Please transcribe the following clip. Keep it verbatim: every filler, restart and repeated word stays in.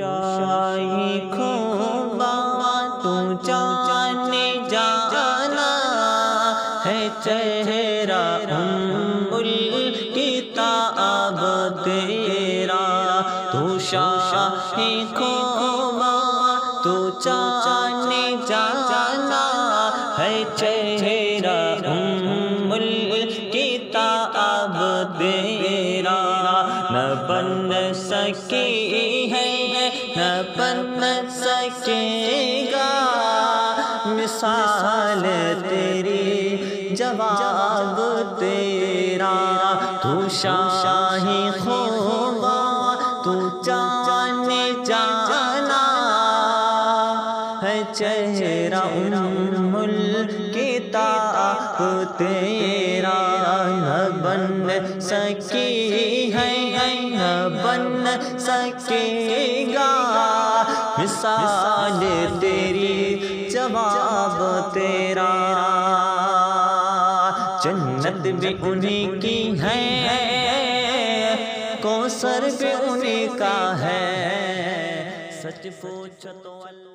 شاہی خوبا تو جانے جانا ہے چہرہ ام الکتاب تیرا، تو شاہی خوبا تو جانے جانا ہے چہرہ ام الکتاب تیرا، نہ بن سکی ہے نہ بن سکے گا مثال تیری جواب تیرا، تو شاہی خوبا تو جانے جانا ہے چہرہ ام الکتاب تیرا، نہ بن سکی ہے نہ بن سکے گا مثال تیری جواب تیرا، جنت بھی انہی کی ہے کوثر بھی انہی کا ہے، سچ پوچھو تو اللہ